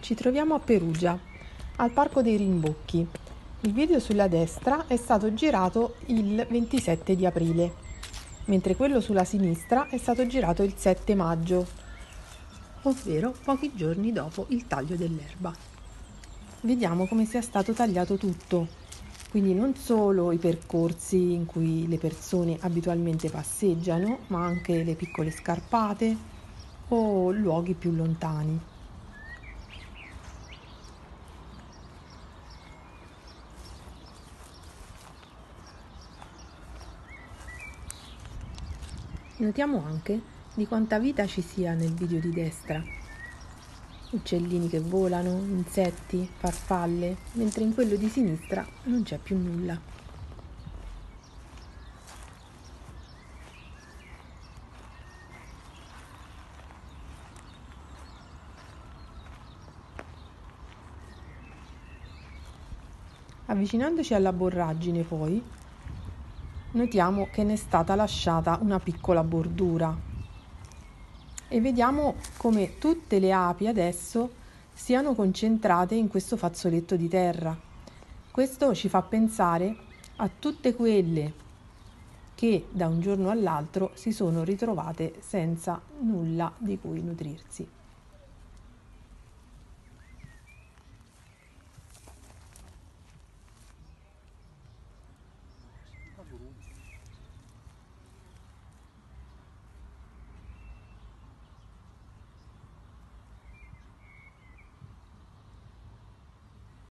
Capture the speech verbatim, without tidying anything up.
Ci troviamo a Perugia, al Parco dei Rimbocchi. Il video sulla destra è stato girato il ventisette di aprile, mentre quello sulla sinistra è stato girato il sette maggio, ovvero pochi giorni dopo il taglio dell'erba. Vediamo come sia stato tagliato tutto, quindi non solo i percorsi in cui le persone abitualmente passeggiano, ma anche le piccole scarpate o luoghi più lontani. Notiamo anche di quanta vita ci sia nel video di destra. Uccellini che volano, insetti, farfalle, mentre in quello di sinistra non c'è più nulla. Avvicinandoci alla borragine poi, notiamo che ne è stata lasciata una piccola bordura e vediamo come tutte le api adesso siano concentrate in questo fazzoletto di terra. Questo ci fa pensare a tutte quelle che da un giorno all'altro si sono ritrovate senza nulla di cui nutrirsi.